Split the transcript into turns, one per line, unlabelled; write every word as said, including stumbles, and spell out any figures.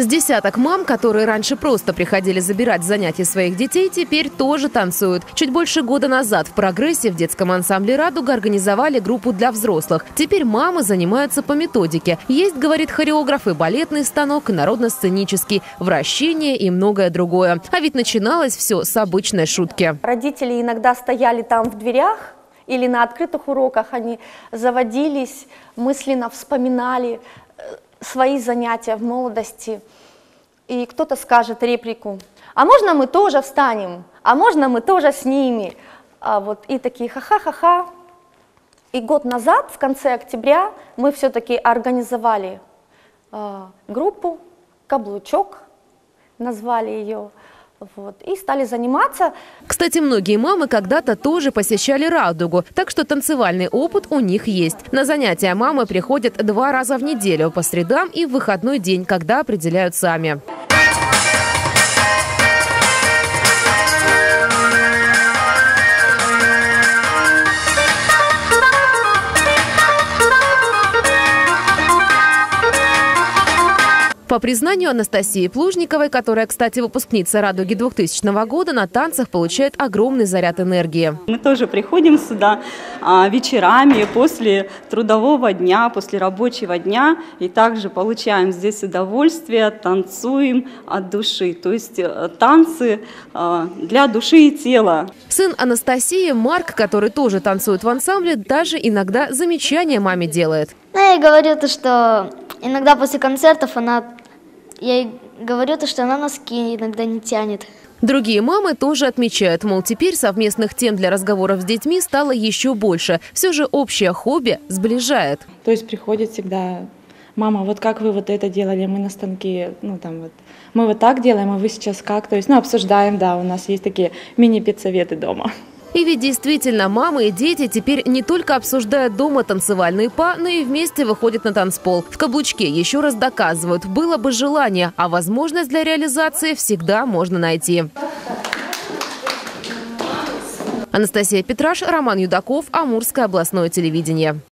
С десяток мам, которые раньше просто приходили забирать занятия своих детей, теперь тоже танцуют. Чуть больше года назад в «Прогрессе» в детском ансамбле «Радуга» организовали группу для взрослых. Теперь мамы занимаются по методике. Есть, говорит хореограф, и балетный станок, и народно-сценический, вращение и многое другое. А ведь начиналось все с обычной шутки.
Родители иногда стояли там в дверях или на открытых уроках, они заводились, мысленно вспоминали свои занятия в молодости. И кто-то скажет реплику: а можно мы тоже встанем? А можно мы тоже с ними? А вот и такие ха-ха-ха-ха. И год назад, в конце октября, мы все-таки организовали э, группу «Каблучок», назвали ее. Вот, и стали заниматься.
Кстати, многие мамы когда-то тоже посещали «Радугу», так что танцевальный опыт у них есть. На занятия мамы приходят два раза в неделю, по средам и в выходной день, когда определяют сами. По признанию Анастасии Плужниковой, которая, кстати, выпускница «Радуги» двухтысячного года, на танцах получает огромный заряд энергии.
Мы тоже приходим сюда а, вечерами после трудового дня, после рабочего дня, и также получаем здесь удовольствие, танцуем от души. То есть танцы а, для души и тела.
Сын Анастасии, Марк, который тоже танцует в ансамбле, даже иногда замечания маме делает.
Ну, я ей говорю то, что иногда после концертов она... Я ей говорю то, что она носки иногда не тянет.
Другие мамы тоже отмечают, мол, теперь совместных тем для разговоров с детьми стало еще больше. Все же общее хобби сближает.
То есть приходит всегда: мама, вот как вы вот это делали, мы на станке, ну там вот, мы вот так делаем, а вы сейчас как? То есть, ну, обсуждаем, да, у нас есть такие мини-педсоветы дома.
И ведь действительно, мамы и дети теперь не только обсуждают дома танцевальные па, но и вместе выходят на танцпол. В «Каблучке» еще раз доказывают, было бы желание, а возможность для реализации всегда можно найти. Анастасия Петраш, Роман Юдаков, Амурское областное телевидение.